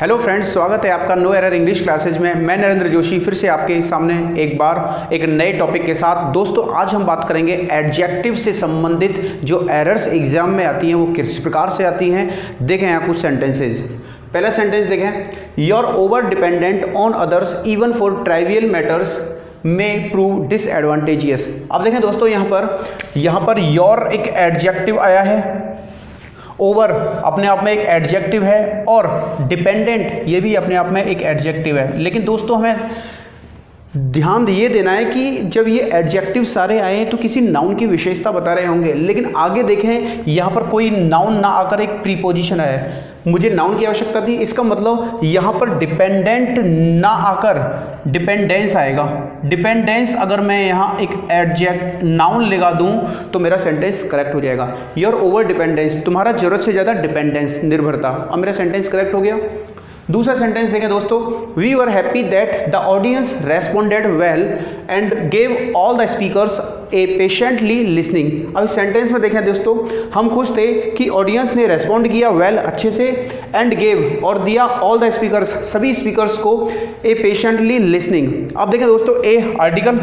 Hello friends, स्वागत है आपका नो एरर इंग्लिश क्लासेज में। मैं नरेंद्र जोशी फिर से आपके सामने एक बार एक नए टॉपिक के साथ। दोस्तों, आज हम बात करेंगे एडजेक्टिव से संबंधित जो एरर्स एग्जाम में आती हैं वो किस प्रकार से आती हैं। देखें यहाँ कुछ सेंटेंसेज। पहला सेंटेंस देखें, your over dependent on others even for trivial matters में प्रूव डिसएडवांटेजियस। अब देखें दोस्तों, यहाँ पर योर एक एडजेक्टिव आया है, ओवर अपने आप में एक एडजेक्टिव है और डिपेंडेंट ये भी अपने आप में एक एडजेक्टिव है। लेकिन दोस्तों, हमें ध्यान ये देना है कि जब ये एडजेक्टिव सारे आए हैं तो किसी नाउन की विशेषता बता रहे होंगे, लेकिन आगे देखें यहाँ पर कोई नाउन ना आकर एक प्रीपोजिशन है। मुझे नाउन की आवश्यकता थी, इसका मतलब यहाँ पर डिपेंडेंट ना आकर डिपेंडेंस आएगा। डिपेंडेंस अगर मैं यहाँ एक नाउन लगा दूँ तो मेरा सेंटेंस करेक्ट हो जाएगा। योर ओवर डिपेंडेंस, तुम्हारा जरूरत से ज़्यादा डिपेंडेंस, निर्भरता। अब मेरा सेंटेंस करेक्ट हो गया। दूसरा सेंटेंस देखें दोस्तों, we were happy that the audience responded well and gave all the speakers a patiently listening. अब इस सेंटेंस में देखें दोस्तों, हम खुश थे कि ऑडियंस ने रेस्पॉन्ड किया वेल अच्छे से, एंड गेव और दिया ऑल द स्पीकर्स सभी स्पीकर्स को ए पेशेंटली लिसनिंग। अब देखें दोस्तों, ए आर्टिकल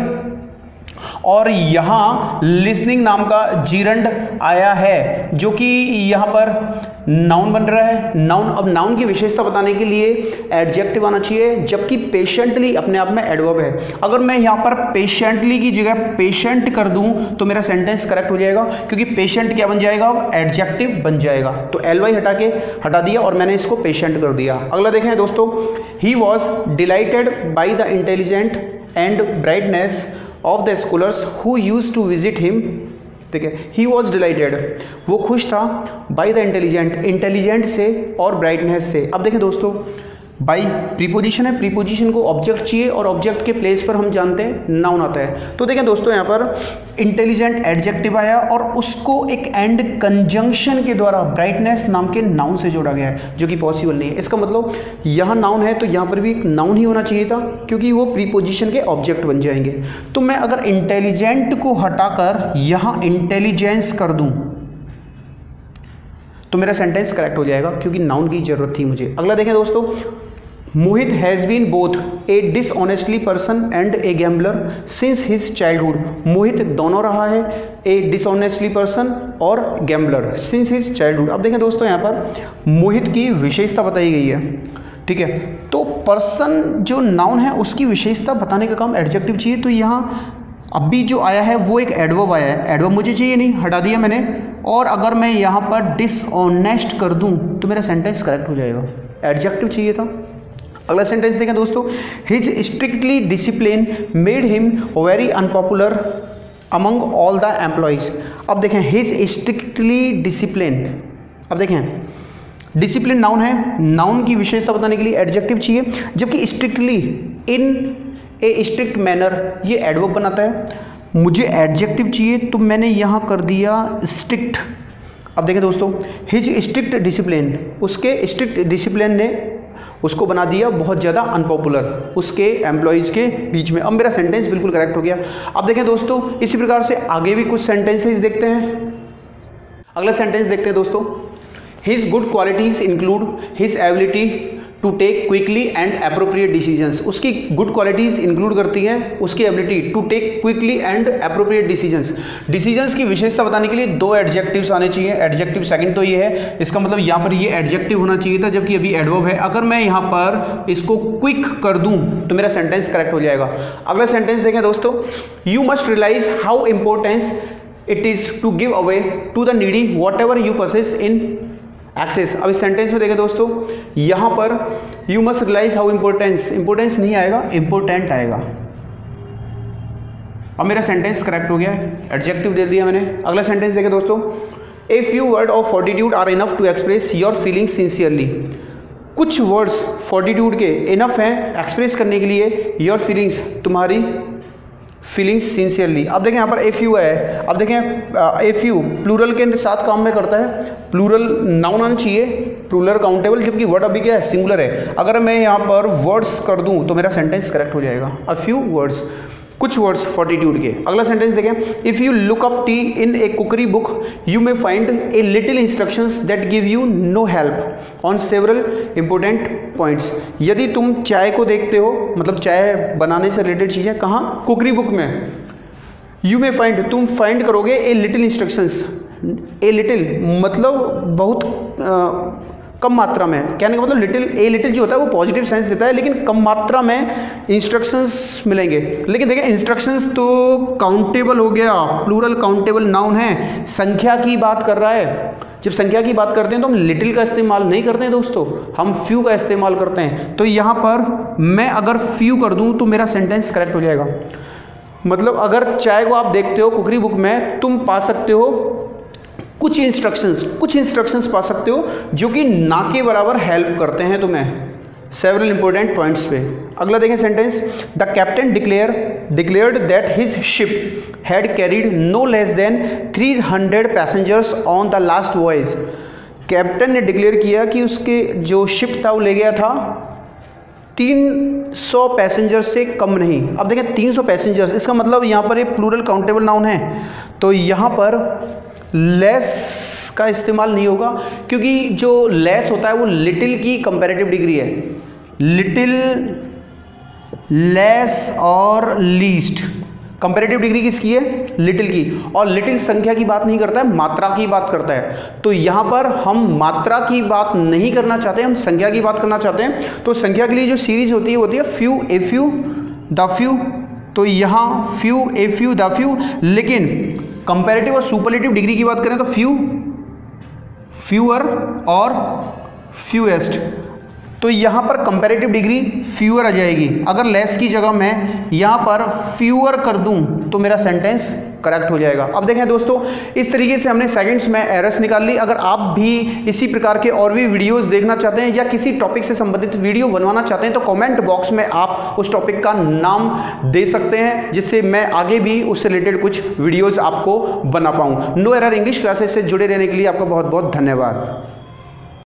और यहाँ लिसनिंग नाम का जीरंड आया है जो कि यहाँ पर नाउन बन रहा है। नाउन, अब नाउन की विशेषता बताने के लिए एडजेक्टिव आना चाहिए, जबकि पेशेंटली अपने आप में एडवर्ब है। अगर मैं यहाँ पर पेशेंटली की जगह पेशेंट कर दूं तो मेरा सेंटेंस करेक्ट हो जाएगा, क्योंकि पेशेंट क्या बन जाएगा, एडजेक्टिव बन जाएगा। तो एलवाई हटा दिया और मैंने इसको पेशेंट कर दिया। अगला देखें दोस्तों, he was delighted by the intelligent and brightness of the scholars who used to visit him. ठीक है, ही वॉज डिलाइटेड, वो खुश था, बाई द इंटेलिजेंट, इंटेलिजेंट से और ब्राइटनेस से। अब देखें दोस्तों, बाई प्रीपोजिशन है, प्रीपोजिशन को ऑब्जेक्ट चाहिए और ऑब्जेक्ट के प्लेस पर हम जानते हैं नाउन आता है। तो देखें दोस्तों, यहाँ पर इंटेलिजेंट एडजेक्टिव आया और उसको एक एंड कंजंक्शन के द्वारा ब्राइटनेस नाम के नाउन से जोड़ा गया है, जो कि पॉसिबल नहीं है। इसका मतलब यहाँ नाउन है तो यहाँ पर भी एक नाउन ही होना चाहिए था, क्योंकि वो प्रीपोजिशन के ऑब्जेक्ट बन जाएंगे। तो मैं अगर इंटेलिजेंट को हटाकर यहाँ इंटेलिजेंस कर दूँ तो मेरा सेंटेंस करेक्ट हो जाएगा, क्योंकि नाउन की जरूरत थी मुझे। अगला देखें दोस्तों, Mohit has been both a dishonestly person and a gambler since his childhood. Mohit दोनों रहा है, ए डिसऑनेस्टली पर्सन और गैम्बलर सिंस हिज चाइल्डहुड। अब देखें दोस्तों, यहाँ पर मोहित की विशेषता बताई गई है। ठीक है, तो पर्सन जो नाउन है उसकी विशेषता बताने का काम एडजेक्टिव चाहिए। तो यहाँ अभी जो आया है वो एक एडवर्ब आया है, एडवर्ब मुझे चाहिए नहीं, हटा दिया मैंने। और अगर मैं यहाँ पर डिसऑनेस्ट कर दूँ तो मेरा सेंटेंस करेक्ट हो जाएगा, एडजेक्टिव चाहिए था। अगला सेंटेंस देखें दोस्तों, his strictly discipline made him very unpopular among all the employees. अब देखें, हिज स्ट्रिक्टली डिसिप्लिन, अब देखें डिसिप्लिन नाउन है, नाउन की विशेषता बताने के लिए एडजेक्टिव चाहिए, जबकि strictly, in a strict manner, ये एडवर्ब बनाता है। मुझे एडजेक्टिव चाहिए तो मैंने यहाँ कर दिया स्ट्रिक्ट। अब देखें दोस्तों, हिज स्ट्रिक्ट डिसिप्लिन, उसके स्ट्रिक्ट डिसिप्लिन ने उसको बना दिया बहुत ज़्यादा अनपॉपुलर उसके एम्प्लॉयज़ के बीच में। अब मेरा सेंटेंस बिल्कुल करेक्ट हो गया। अब देखें दोस्तों, इसी प्रकार से आगे भी कुछ सेंटेंसेस देखते हैं। अगला सेंटेंस देखते हैं दोस्तों, his good qualities include his ability to take quickly and appropriate decisions. उसकी गुड क्वालिटीज़ इंक्लूड करती हैं उसकी ability to take quickly and appropriate decisions. Decisions की विशेषता बताने के लिए दो एडजेक्टिव्स आने चाहिए। एडजेक्टिव सेकंड तो ये है, इसका मतलब यहाँ पर ये एडजेक्टिव होना चाहिए था, जबकि अभी एडवर्ब है। अगर मैं यहाँ पर इसको क्विक कर दूँ तो मेरा सेंटेंस करेक्ट हो जाएगा। अगला सेंटेंस देखें दोस्तों, you must realise how importance it is to give away to the needy whatever you possess in excess. अब इस सेंटेंस में देखें दोस्तों, यहाँ पर you must realise how importance, importance नहीं आएगा, इम्पोर्टेंट आएगा। अब मेरा सेंटेंस करेक्ट हो गया है, एडजेक्टिव दे दिया मैंने। अगला सेंटेंस देखें दोस्तों, a few word of fortitude are enough to express your feelings sincerely. कुछ वर्ड्स फोर्टिट्यूड के इनफ हैं एक्सप्रेस करने के लिए योर फीलिंग्स, तुम्हारी फीलिंग्स सिंसियरली। अब देखें यहाँ पर ए फ्यू है। अब देखें ए फ्यू प्लूरल के साथ काम में करता है, प्लूरल नाउन आना चाहिए, प्लूरल काउंटेबल, जबकि वर्ड अभी क्या है, सिंगुलर है। अगर मैं यहाँ पर वर्ड्स कर दूँ तो मेरा सेंटेंस करेक्ट हो जाएगा। अ फ्यू वर्ड्स, कुछ वर्ड्स फॉर्टिट्यूड के। अगला सेंटेंस देखें, if you look up tea in a cookery book you may find a little instructions that give you no help on several important points. यदि तुम चाय को देखते हो, मतलब चाय बनाने से रिलेटेड चीज़ें, कहाँ? कुकरी बुक में। यू मे फाइंड, तुम फाइंड करोगे a little instructions, a little मतलब बहुत कम मात्रा में, कहने का मतलब लिटिल, ए लिटिल जो होता है वो पॉजिटिव सेंस देता है, लेकिन कम मात्रा में इंस्ट्रक्शंस मिलेंगे। लेकिन देखिए इंस्ट्रक्शंस तो काउंटेबल हो गया, प्लूरल काउंटेबल नाउन है, संख्या की बात कर रहा है। जब संख्या की बात करते हैं तो हम लिटिल का इस्तेमाल नहीं करते हैं दोस्तों, हम फ्यू का इस्तेमाल करते हैं। तो यहाँ पर मैं अगर फ्यू कर दूँ तो मेरा सेंटेंस करेक्ट हो जाएगा। मतलब अगर चाय को आप देखते हो कुकरी बुक में, तुम पा सकते हो कुछ इंस्ट्रक्शंस पा सकते हो जो कि ना के बराबर हेल्प करते हैं तुम्हें सेवरल इंपॉर्टेंट पॉइंट्स पे। अगला देखें sentence, the captain declared that his ship had carried no less than 300 passengers on the last voyage. Captain ने डिक्लेयर किया कि उसके जो शिप था वो ले गया था 300 पैसेंजर से कम नहीं। अब देखें 300 पैसेंजर्स, इसका मतलब यहाँ पर एक प्लूरल काउंटेबल नाउन है, तो यहाँ पर लेस का इस्तेमाल नहीं होगा, क्योंकि जो लेस होता है वो लिटिल की कंपैरेटिव डिग्री है। लिटिल, लेस और लीस्ट, कंपैरेटिव डिग्री किसकी है? लिटिल की। और लिटिल संख्या की बात नहीं करता है, मात्रा की बात करता है। तो यहाँ पर हम मात्रा की बात नहीं करना चाहते, हम संख्या की बात करना चाहते हैं। तो संख्या के लिए जो सीरीज होती है few, a few, the few. तो यहाँ few, a few, the few. लेकिन कंपैरेटिव और सुपरलेटिव डिग्री की बात करें तो फ्यू, फ्यूअर और फ्यूएस्ट। तो यहाँ पर कंपैरेटिव डिग्री फ्यूअर आ जाएगी। अगर लेस की जगह मैं यहाँ पर फ्यूअर कर दूँ तो मेरा सेंटेंस करेक्ट हो जाएगा। अब देखें दोस्तों, इस तरीके से हमने सेकंड्स में एरर्स निकाल ली। अगर आप भी इसी प्रकार के और भी वीडियोस देखना चाहते हैं या किसी टॉपिक से संबंधित वीडियो बनवाना चाहते हैं तो कमेंट बॉक्स में आप उस टॉपिक का नाम दे सकते हैं, जिससे मैं आगे भी उससे रिलेटेड कुछ वीडियोज़ आपको बना पाऊँ। नो एरर इंग्लिश क्लासेस से जुड़े रहने के लिए आपका बहुत बहुत धन्यवाद।